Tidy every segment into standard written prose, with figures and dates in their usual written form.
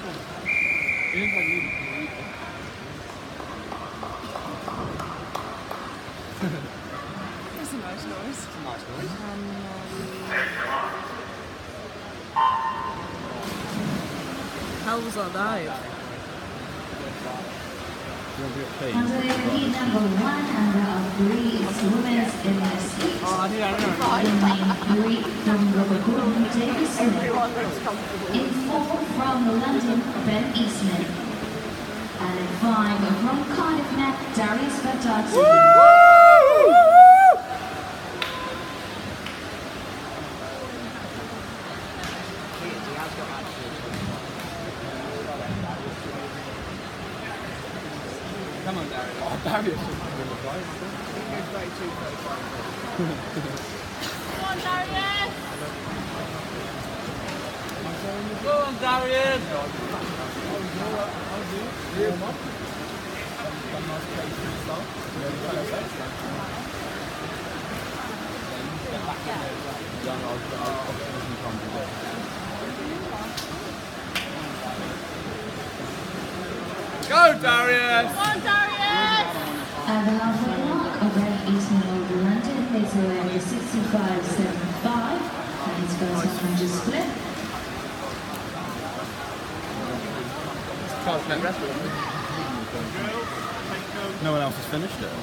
That's a nice noise. It's a nice noise. How was that dive? Under heat number 1 and of 3 is women's gymnastics. The main 3 from Liverpool, David Smith. In 4 from London, Ben Eastman. And in 5 from Cardiff Met, Darius Vertati. Come on, Darius. Oh, Darius. He's way too close. Come on, Darius! Go on, Darius! Go, Darius! Come on, Darius! And the halfway mark of Ben Eastman over London is around 65.75 and his first 100 split. No one else has finished it.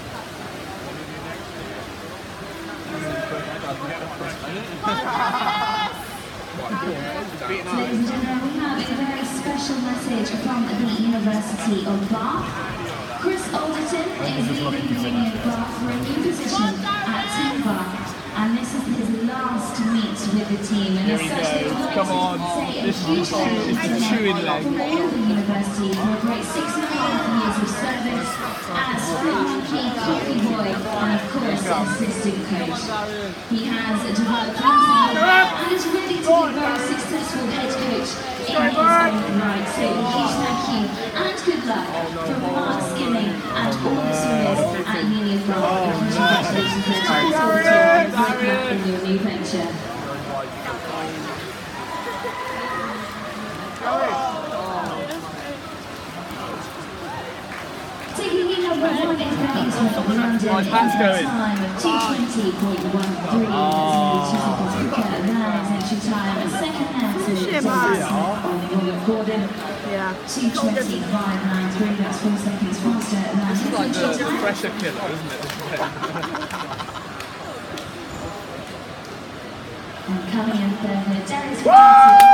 Ladies and gentlemen, we have a very special message from the University of Bath. Chris Alderton is leaving the Uni of Bath for a new position at Team Bath, and this is his last meet with the team. And as such, they would like to say a huge thank you to him from all the university for a great 6.5 years of service as Flunky, coffee boy, and of course, assistant coach. He has developed and is ready to be a very successful head coach in his own right. So a huge thank you and good luck from Mark Skimming and all the swimmers at Uni of Bath. And congratulations to Chris Alderton and good luck in your new venture. Taking in number 1 is Ben Eastman of London in a time of 2:20.13. That is entry time. Second answer is on Robert Gordon. Yeah. 2:25.93. That's 4 seconds faster than that. It's like the pressure killer, isn't it? And coming in third, Darius Vertati.